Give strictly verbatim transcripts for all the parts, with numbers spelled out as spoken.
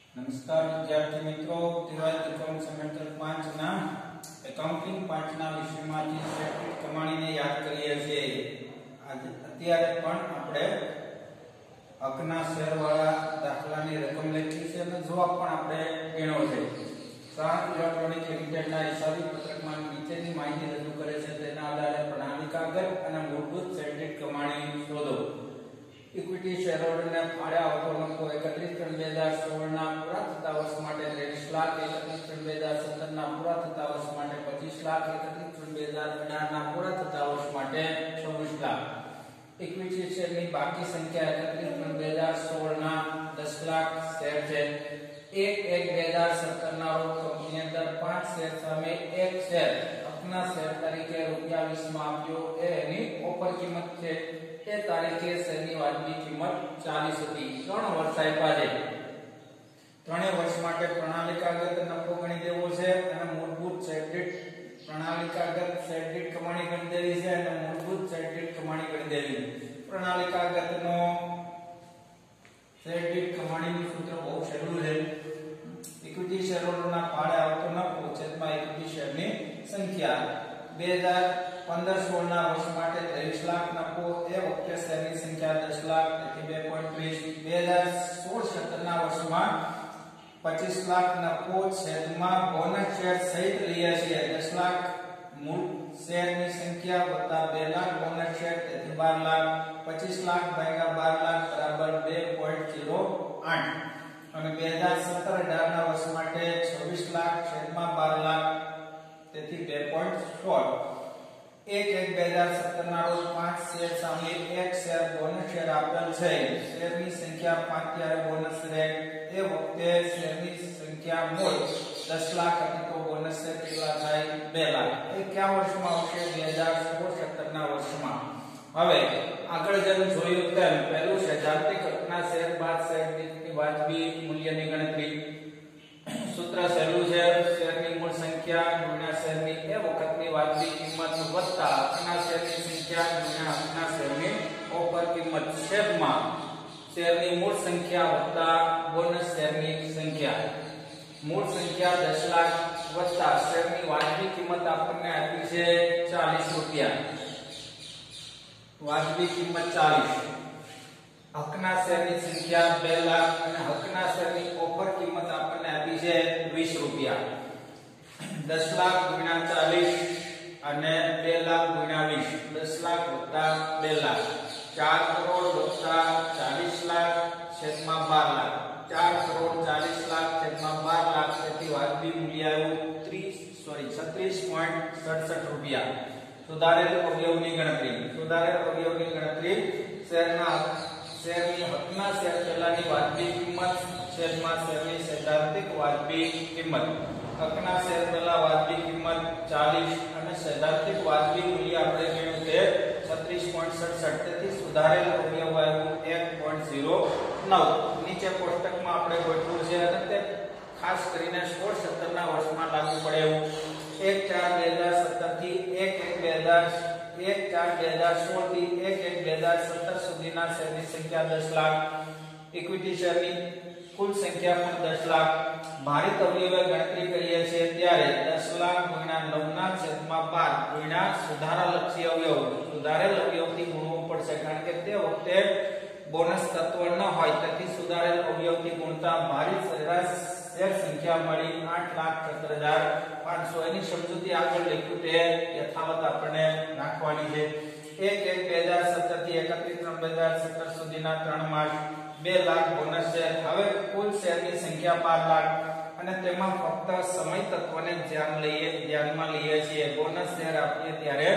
નમસ્કાર વિદ્યાર્થી મિત્રો, તિવારી ત્રિકોણ સમાંતર પાંચ ના એકાઉન્ટિંગ પાંચ ના વિષયમાંથી સ્ટેટિક કમાણીને યાદ કરીએ છીએ. આજે અત્યારે પણ આપણે હકના શેરવાળા દાખલાની રકમ લખી છે અને જવાબ પણ આપણે ગણ્યો છે. સાત ઇલેક્ટ્રોનિક લિમિટેડના હિસાબી પત્રકમાં નીચેની માહિતી રજૂ કરે છે, તેના આધારે પ્રણાલી કાગળ અને મૂળભૂત સ્ટેટિક કમાણી શોધો. ઇક્વિટી શેરહોલ્ડરને ફાળે આવતો નફો એકત્રીસ ત્રણ બે હજાર સોળ ના પૂરા થતા વર્ષ માટે ત્રેવીસ લાખ, એકત્રીસ ત્રણ બે હજાર સત્તર ના પૂરા થતા વર્ષ માટે પચીસ લાખ, એકત્રીસ ત્રણ બે હજાર અઢાર ના પૂરા થતા વર્ષ માટે છવ્વીસ લાખ. ઇક્વિટી શેરની બાકી સંખ્યા એકત્રીસ ત્રણ બે હજાર સોળ ના દસ લાખ શેર છે. એક એક બે હજાર સત્તર ના રોજ કંપની અંદર પાંચ શેર સામે એક શેર આપના શેર તરીકે રૂપિયા વીસ માં આપ્યો. એ એની ઓફર કિંમત છે. એ તારીખે શેરની વાજબી કિંમત ચાલીસ હતી. ત્રણ વર્ષ આપ્યા છે. ત્રણેય વર્ષ માટે પ્રણાલીકાગત નફો ગણી દેવો છે અને મૂળભૂત સ્ટેટિક પ્રણાલીકાગત સ્ટેટિક કમાણી ગણી દેવી છે અને મૂળભૂત સ્ટેટિક કમાણી ગણી દેવી. પ્રણાલીકાગતનો સ્ટેટિક કમાણીનું સૂત્ર બહુ સહેલું છે. ઇક્વિટી શેરહોલ્ડરના ફાળે આવતો નફો છેદમાં ઇક્વિટી શેરની સંખ્યા. બે હજાર પંદર સોળ ના વર્ષ માટે ત્રેવીસ લાખ નફો, એ વખતે શેરની સંખ્યા દસ લાખ, તેથી બે પોઈન્ટ ત્રીસ. બે હજાર સોળ સત્તર ના વર્ષમાં પચીસ લાખ નફો છેદમાં બોનસ શેર સહિત લઈએ છીએ દસ લાખ. મૂળ શેરની સંખ્યા વત્તા બે લાખ બોનસ શેર, તેથી બાર લાખ. પચીસ લાખ ભાગ્યા બાર લાખ બરાબર બે પોઈન્ટ ઝીરો આઠ. અને બે હજાર સત્તર અઢાર ના વર્ષ માટે છવ્વીસ લાખ છેદમાં બાર લાખ, તેથી બે પોઈન્ટ સોળ. એક એક બે હજાર સત્તર ના રોજ પાંચ શેર સામે એક શેર બોનસ શેર આપેલ છે. શેરની સંખ્યા પાંચ ત્યારે બોનસ રેટ, એ વખતે શેરની સંખ્યા મૂળ દસ લાખ હતી તો બોનસ શેર કેટલા થાય? બે લાખ. એ કયા વર્ષમાં આવશે? બે હજાર સોળ સત્તર ના વર્ષમાં. હવે આગળ જેમ જોયું તેમ પહેલું છે જાગતિક હકના શેર બાદ શેરની વાજબી મૂલ્યની ગણતરી. સૂત્ર સહેલું છે. શેરની મૂળ સંખ્યા ગુણ્યા શેરની એ વખતની વાજબી કિંમત વત્તા હકના શેરની સંખ્યા ગુણ્યા હકના શેરની ઓફર કિંમત છેદમાં શેરની મૂળ સંખ્યા વત્તા બોનસ શેરની સંખ્યા. મૂળ સંખ્યા દસ લાખ વત્તા શેરની વાજબી કિંમત આપણને આપી છે ચાલીસ રૂપિયા. વાજબી કિંમત ચાલીસ. હકના શેરની સંખ્યા બે લાખ અને હકના શેરની ઓફર કિંમત આપણને આપી છે વીસ રૂપિયા. દસ લાખ ગુણ્યા ચાલીસ અને બે લાખ ગુણ્યા વીસ. દસ લાખ વત્તા બે લાખ, ચાર કરોડ વત્તા ચાલીસ લાખ છેદમાં બાર લાખ. ચાર કરોડ ચાલીસ લાખ છેદમાં બાર લાખ, તેથી વાજબી મૂલ્ય આવ્યું ત્રીસ સોરી છત્રીસ પોઈન્ટ સડસઠ રૂપિયા. સુધારેલ અવયવની ગણતરી. સુધારેલ અવયવની ગણતરી શેરના શેરની હકના શેર પહેલાની વાજબી કિંમત છેદમાં શેરની સૈદ્ધાંતિક વાજબી કિંમત. હકના શેર પહેલા વાજબી કિંમત ચાલીસ અને સૈદ્ધાંતિક વાજબી મૂલ્ય આપણે ગણ્યું તે છત્રીસ પોઈન્ટ સડસઠ, તેથી સુધારેલ અવયવ આવ્યું એક પોઈન્ટ ઝીરો નવ. નીચે કોષ્ટકમાં આપણે ગોઠવું છે અને તે ખાસ કરીને સોળ સત્તર ના વર્ષમાં લાગુ પડે એવું. એક ચાર બે હજાર સત્તર થી એક એક બે હજાર એક ચાર બે હજાર સોળ થી એક એક બે હજાર સત્તર સુધીના શેરની સંખ્યા દસ લાખ. ઇક્વિટી શેરની કુલ સંખ્યા પણ દસ લાખ. ભારિત અવયવે ગણતરી કરીએ છીએ ત્યારે દસ લાખ ગુણ્યા નવ ના છેદમાં બાર ગુણ્યા સુધારાલક્ષી અવયવ. સુધારેલ અવયવથી ગુણવું પડશે કારણ કે તે વખતે બોનસ તત્વ ન હોય, તેથી સુધારેલ અવયવથી ગુણતા ભારિત સરેરાશ શેર સંખ્યા મળી આઠ લાખ સત્તર હજાર પાંચસો. એની સમજૂતી આગળ લખ્યું તે યથાવત આપણને રાખવાની છે. એક એક બે હજાર સત્તર થી એકત્રીસ ત્રણ બે હજાર સત્તર સુધીના ત્રણ માસ બે લાખ બોનસ શેર. હવે કુલ શેરની સંખ્યા બાર લાખ અને તેમાં ફક્ત સમય તત્વને ધ્યાન લઈએ ધ્યાનમાં લઈએ છીએ. બોનસ શેર આપીએ ત્યારે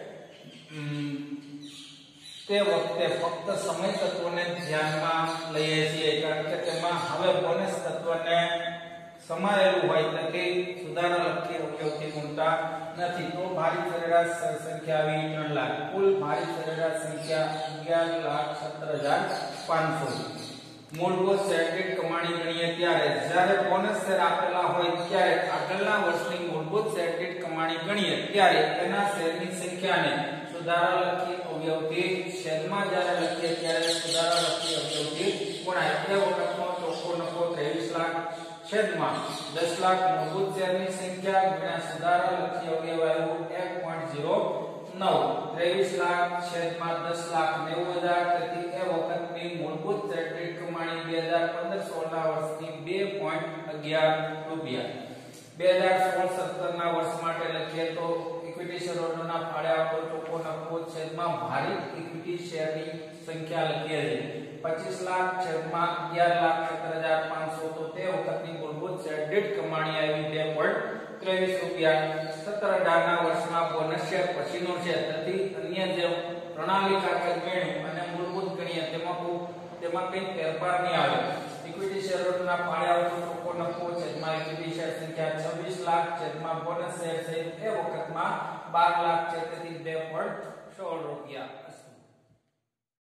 તે વખતે ફક્ત સમય તત્વને ધ્યાનમાં લઈએ છીએ કારણ કે તેમાં હવે બોનસ તત્વને સમાયેલું હોય તેથી સુધારાલક્ષી અવયવથી ગુણતા નથી. તો ભારિત સરેરાશ સંખ્યા આવી ત્રણ લાખ. કુલ ભારિત સરેરાશ સંખ્યા અગિયાર લાખ સત્તર હજાર પાંચસો. મૂળભૂત સ્ટેટિક કમાણી ગણીએ ત્યારે જ્યારે બોનસ શેર આપેલા હોય ત્યારે આગળના વર્ષની મૂળભૂત સ્ટેટિક કમાણી ગણીએ ત્યારે તેના શેરની સંખ્યાને સુધારાલક્ષી અવયવથી છેદમાં જ્યારે લખીએ ત્યારે સુધારાલક્ષી અવયવથી ગુણાય. તે વખતનો ચોખ્ખો નફો ત્રેવીસ લાખ છેદમાં દસ લાખ મૂળભૂત શેરની સંખ્યા ગુણ્યા સુધારા લખી અવયવ આવ્યું એક પોઈન્ટ ઝીરો નવ. ત્રેવીસ લાખ છેદમાં દસ લાખ નેવું હજાર તેથી એ વખતની મૂળભૂત શેર દીઠ કમાણી બે હજાર પંદર સોળ ના વર્ષની બે પોઈન્ટ અગિયાર રૂપિયા. બે હજાર સોળ સત્તર ના વર્ષ માટે લખીએ તો ઇક્વિટી શેરહોલ્ડરના ફાળે આવતો ચોખ્ખો નફો છેદમાં ભારિત ઇક્વિટી શેરની સંખ્યા લખીએ છીએ પચીસ લાખ છેદમાં અગિયાર લાખ સત્તર હજાર પાંચસો. તો તે વખતની મૂળભૂત શેર દીઠ કમાણી આવી બે પોઈન્ટ ત્રેવીસ રૂપિયા. સત્તર અઢાર ના વર્ષમાં બોનસ શેર પછીનો છે તેથી અન્ય જે પ્રણાલી કાગળ મેળવ્યું અને મૂળભૂત ગણીએ તેમાં તેમાં કંઈ ફેરફાર નહીં આવે. ઇક્વિટી શેરહોલ્ડરના ફાળે આવતો ચોખ્ખો નફો છેદમાં ઇક્વિટી શેર સંખ્યા છવ્વીસ લાખ છેદમાં બોનસ શેર છે એ વખતમાં બાર લાખ છે તેથી બે પોઈન્ટ સોળ રૂપિયા.